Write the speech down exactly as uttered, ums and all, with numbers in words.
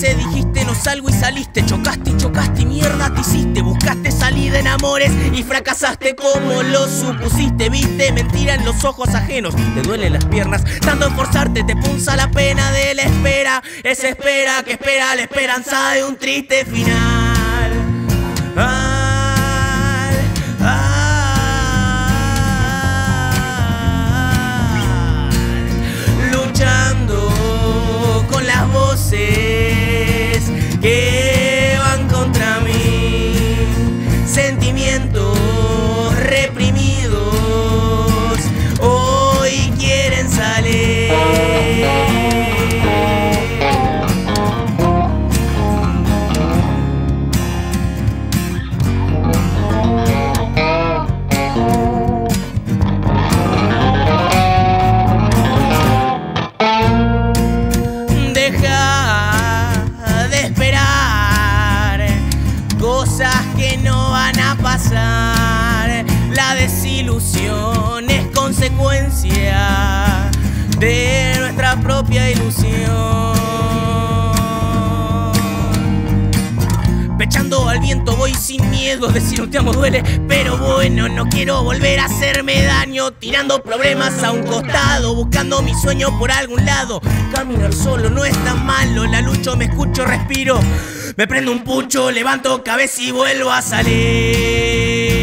veces dijiste no salgo y saliste, chocaste y chocaste y mierda te hiciste, buscaste salida en amores y fracasaste como lo supusiste, viste mentira en los ojos ajenos, te duelen las piernas, tanto esforzarte te punza la pena de la espera, esa espera que espera la esperanza de un triste final. Al, al, luchando con las voces que van contra mí, sentimientos reprimidos hoy quieren salir. Cosas que no van a pasar. La desilusión es consecuencia de nuestra propia ilusión. Pechando al viento voy sin miedo, decir un te amo duele, pero bueno, no quiero volver a hacerme daño. Tirando problemas a un costado, buscando mi sueño por algún lado. Caminar solo no es tan malo, la lucho, me escucho, respiro. Me prendo un pucho, levanto cabeza y vuelvo a salir.